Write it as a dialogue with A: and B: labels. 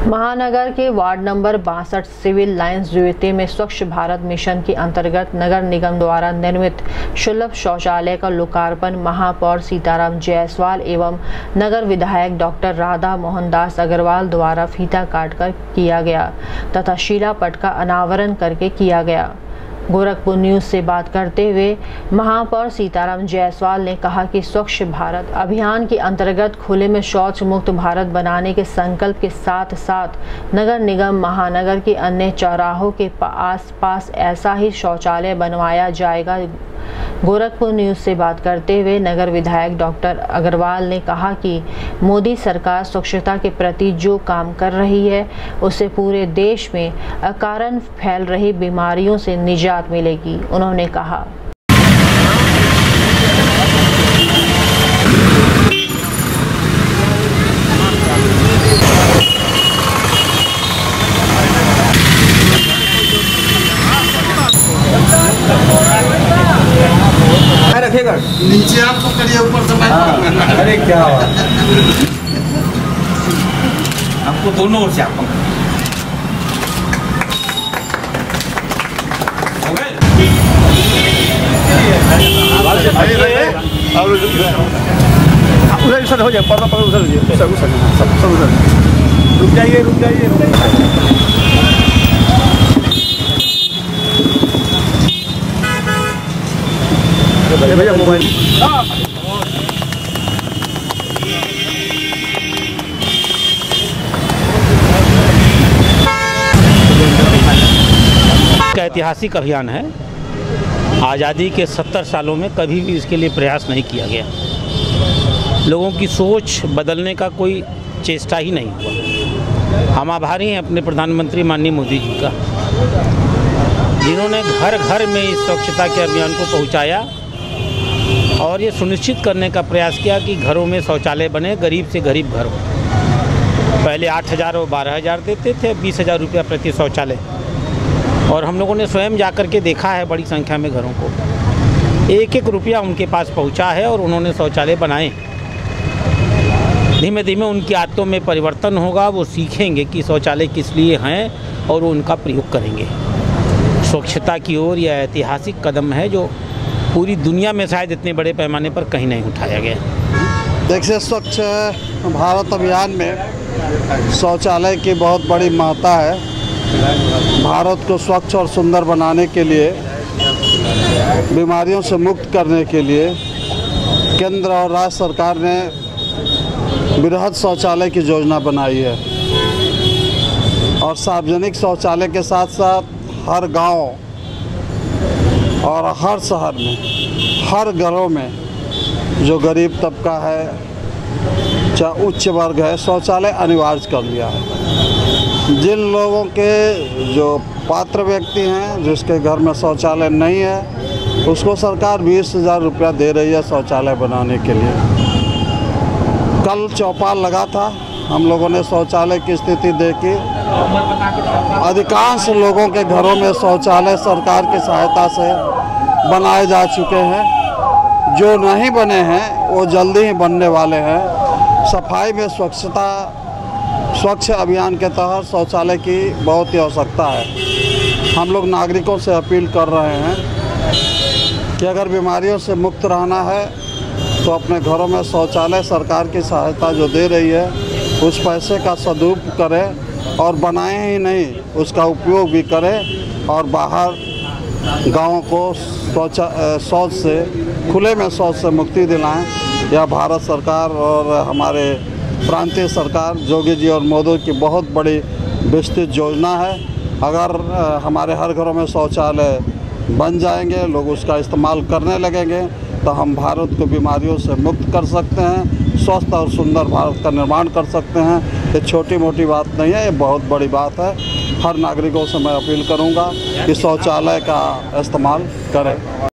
A: महानगर के ward number 62 civil lines द्वितीय में स्वच्छ भारत मिशन के अंतर्गत नगर निगम द्वारा निर्मित सुलभ शौचालय का लोकार्पण महापौर सीताराम जायसवाल एवं नगर विधायक डॉक्टर राधा मोहन दास अग्रवाल द्वारा फीता काटकर किया गया तथा शिलापट का अनावरण करके किया गया। गोरखपुर न्यूज़ से बात करते हुए महापौर सीताराम जायसवाल ने कहा कि स्वच्छ भारत अभियान के अंतर्गत खुले में शौच मुक्त भारत बनाने के संकल्प के साथ साथ नगर निगम महानगर के अन्य चौराहों के आस-पास ऐसा ही शौचालय बनवाया जाएगा। गोरखपुर न्यूज़ से बात करते हुए नगर विधायक डॉक्टर अग्रवाल ने कहा कि मोदी सरकार स्वच्छता के प्रति जो काम कर रही है उससे पूरे देश में अकारण फैल रही बीमारियों से निजात मिलेगी। उन्होंने कहा
B: रखेगा
C: नीचे आपको करिए ऊपर से
B: अरे क्या हुआ आपको दोनों ओर से आपको उधर हो जाए पर्दा पर उधर सब उधर रुक जाइए भैया मोबाइल
D: का ऐतिहासिक अभियान है। आज़ादी के 70 सालों में कभी भी इसके लिए प्रयास नहीं किया गया। लोगों की सोच बदलने का कोई चेष्टा ही नहीं हुआ। हम आभारी हैं अपने प्रधानमंत्री माननीय मोदी जी का, जिन्होंने घर घर में इस स्वच्छता के अभियान को पहुंचाया और ये सुनिश्चित करने का प्रयास किया कि घरों में शौचालय बने, गरीब से गरीब घर हो। पहले 8,000 और 12,000 देते थे, 20,000 रुपया प्रति शौचालय। और हम लोगों ने स्वयं जाकर के देखा है बड़ी संख्या में घरों को, एक एक रुपया उनके पास पहुंचा है और उन्होंने शौचालय बनाए। धीमे धीमे उनकी आदतों में परिवर्तन होगा, वो सीखेंगे कि शौचालय किस लिए हैं और वो उनका प्रयोग करेंगे। स्वच्छता की ओर यह ऐतिहासिक कदम है जो पूरी दुनिया में शायद इतने बड़े पैमाने पर कहीं नहीं उठाया गया।
C: देखिए, स्वच्छ भारत अभियान में शौचालय की बहुत बड़ी महत्ता है। भारत को स्वच्छ और सुंदर बनाने के लिए, बीमारियों से मुक्त करने के लिए केंद्र और राज्य सरकार ने बृहद शौचालय की योजना बनाई है और सार्वजनिक शौचालय के साथ साथ हर गांव और हर शहर में, हर घरों में जो गरीब तबका है चाहे उच्च वर्ग है, शौचालय अनिवार्य कर दिया है। जिन लोगों के जो पात्र व्यक्ति हैं, जिसके घर में शौचालय नहीं है, उसको सरकार 20,000 रुपया दे रही है शौचालय बनाने के लिए। कल चौपाल लगा था, हम लोगों ने शौचालय की स्थिति देखी। अधिकांश लोगों के घरों में शौचालय सरकार की सहायता से बनाए जा चुके हैं। जो नहीं बने हैं वो जल्दी ही बनने वाले हैं। सफाई में स्वच्छ अभियान के तहत शौचालय की बहुत ही आवश्यकता है। हम लोग नागरिकों से अपील कर रहे हैं कि अगर बीमारियों से मुक्त रहना है तो अपने घरों में शौचालय सरकार की सहायता जो दे रही है उस पैसे का सदुपयोग करें और बनाए ही नहीं, उसका उपयोग भी करें और बाहर गाँव को शौच से, खुले में शौच से मुक्ति दिलाएं। यह भारत सरकार और हमारे प्रांतीय सरकार योगी जी और मोदी की बहुत बड़ी विस्तृत योजना है। अगर हमारे हर घरों में शौचालय बन जाएंगे, लोग उसका इस्तेमाल करने लगेंगे, तो हम भारत को बीमारियों से मुक्त कर सकते हैं, स्वस्थ और सुंदर भारत का निर्माण कर सकते हैं। ये छोटी मोटी बात नहीं है, ये बहुत बड़ी बात है। हर नागरिकों से मैं अपील करूंगा कि शौचालय का इस्तेमाल करें।